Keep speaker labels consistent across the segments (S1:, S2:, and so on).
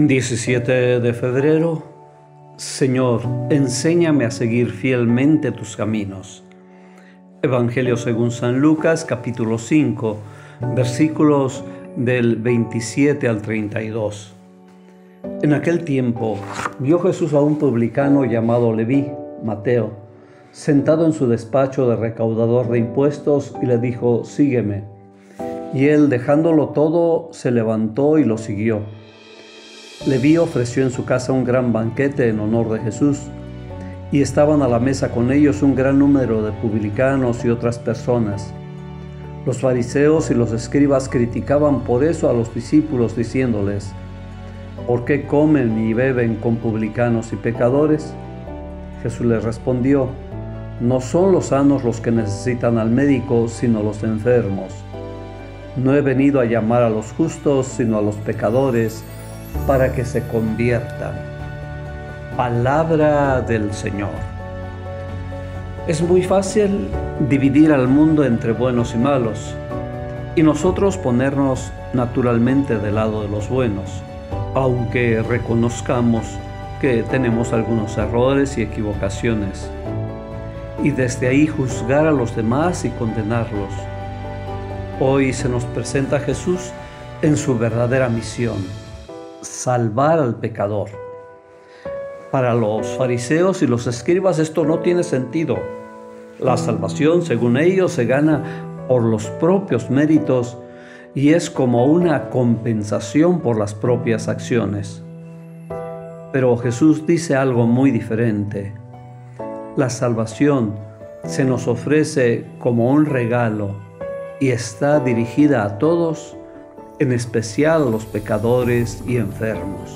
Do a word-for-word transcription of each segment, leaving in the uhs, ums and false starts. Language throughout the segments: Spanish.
S1: diecisiete de febrero. Señor, enséñame a seguir fielmente tus caminos. Evangelio según San Lucas, capítulo cinco, versículos del veintisiete al treinta y dos. En aquel tiempo vio Jesús a un publicano llamado Leví, Mateo, sentado en su despacho de recaudador de impuestos, y le dijo: «Sígueme». Y él, dejándolo todo, se levantó y lo siguió. Leví ofreció en su casa un gran banquete en honor de Jesús, y estaban a la mesa con ellos un gran número de publicanos y otras personas. Los fariseos y los escribas criticaban por eso a los discípulos, diciéndoles: «¿Por qué comen y beben con publicanos y pecadores?». Jesús les respondió: «No son los sanos los que necesitan al médico, sino los enfermos. No he venido a llamar a los justos, sino a los pecadores, para que se conviertan». Palabra del Señor. Es muy fácil dividir al mundo entre buenos y malos, y nosotros ponernos naturalmente del lado de los buenos, aunque reconozcamos que tenemos algunos errores y equivocaciones, y desde ahí juzgar a los demás y condenarlos. Hoy se nos presenta a Jesús en su verdadera misión: salvar al pecador. Para los fariseos y los escribas esto no tiene sentido. La salvación, según ellos, se gana por los propios méritos y es como una compensación por las propias acciones. Pero Jesús dice algo muy diferente. La salvación se nos ofrece como un regalo y está dirigida a todos, en especial a los pecadores y enfermos.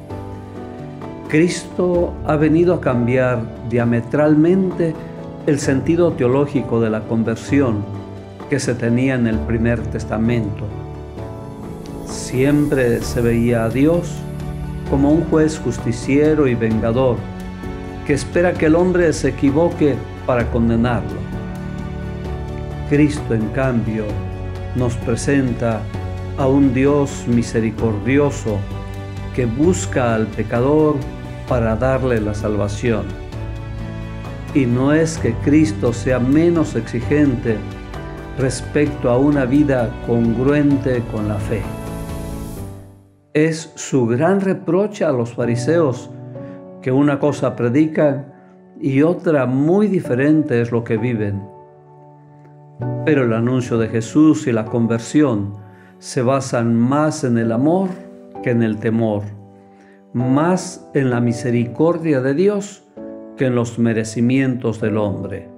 S1: Cristo ha venido a cambiar diametralmente el sentido teológico de la conversión que se tenía en el primer testamento. Siempre se veía a Dios como un juez justiciero y vengador que espera que el hombre se equivoque para condenarlo. Cristo, en cambio, nos presenta a un Dios misericordioso que busca al pecador para darle la salvación. Y no es que Cristo sea menos exigente respecto a una vida congruente con la fe. Es su gran reproche a los fariseos, que una cosa predican y otra muy diferente es lo que viven. Pero el anuncio de Jesús y la conversión se basan más en el amor que en el temor, más en la misericordia de Dios que en los merecimientos del hombre.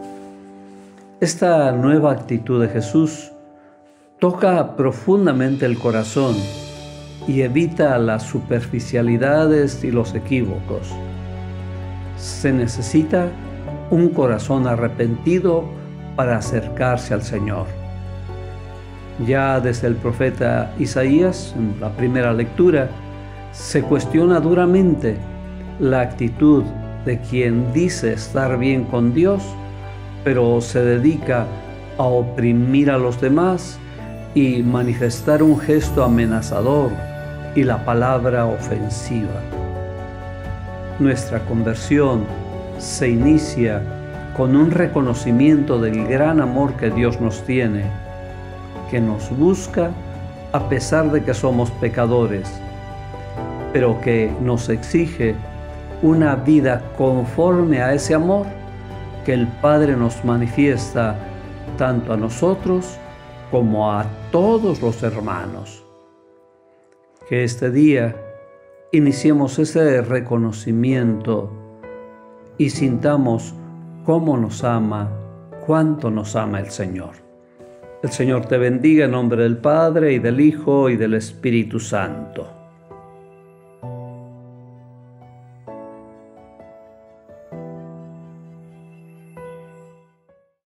S1: Esta nueva actitud de Jesús toca profundamente el corazón y evita las superficialidades y los equívocos. Se necesita un corazón arrepentido para acercarse al Señor. Ya desde el profeta Isaías, en la primera lectura, se cuestiona duramente la actitud de quien dice estar bien con Dios, pero se dedica a oprimir a los demás y manifestar un gesto amenazador y la palabra ofensiva. Nuestra conversión se inicia con un reconocimiento del gran amor que Dios nos tiene, que nos busca a pesar de que somos pecadores, pero que nos exige una vida conforme a ese amor que el Padre nos manifiesta tanto a nosotros como a todos los hermanos. Que este día iniciemos ese reconocimiento y sintamos cómo nos ama, cuánto nos ama el Señor. El Señor te bendiga en nombre del Padre, y del Hijo, y del Espíritu Santo.